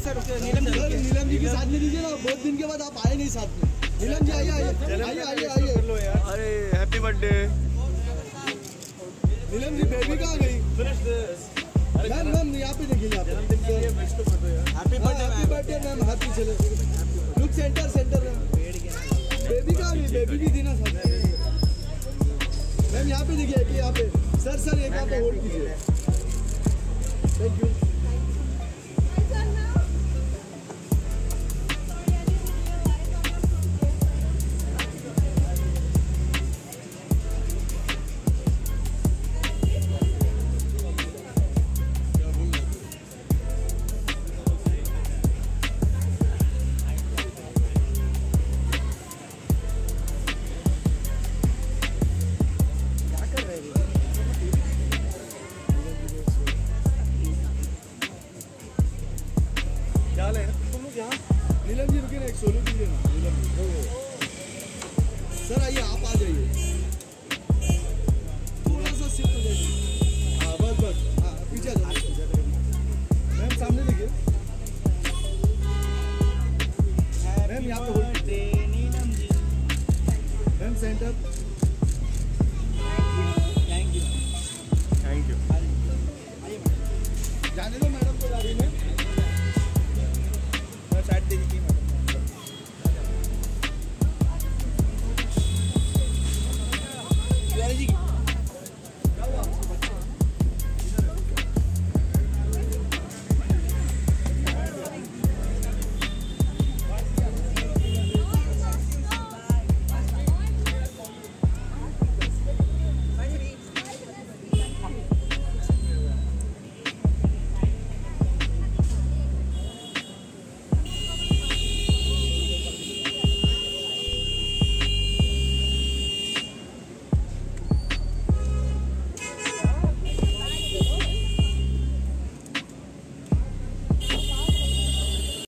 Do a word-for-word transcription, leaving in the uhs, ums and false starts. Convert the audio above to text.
Sir Neelam ji Neelam ji के साथ में दीजिए ना, बहुत दिन के बाद आप आए नहीं साथ में। नीलम जी आइए आइए आइए आइए आइए। अरे happy birthday Neelam ji, baby कहाँ गई? मैम मैम यहाँ पे देखिए, यहाँ पे happy birthday happy birthday ma'am, happy चले लुक सेंटर सेंटर में। बेबी कहाँ गई? बेबी भी थी ना साथ में। मैम यहाँ पे देखिए कि यहाँ पे सर सर एक यहाँ पे होल्ड कीजिए। Thank you. नीलम जी रुकिए ना, एक सोलो कीजिए ना। नीलम जी सर आइए, आप आ जाइए, थोड़ा सा शिफ्ट हो जाइए।